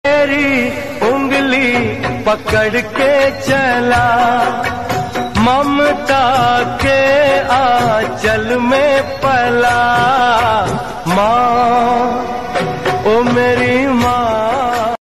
तेरी उंगली पकड़ के चला, ममता के आंचल में पला। माँ ओ मेरी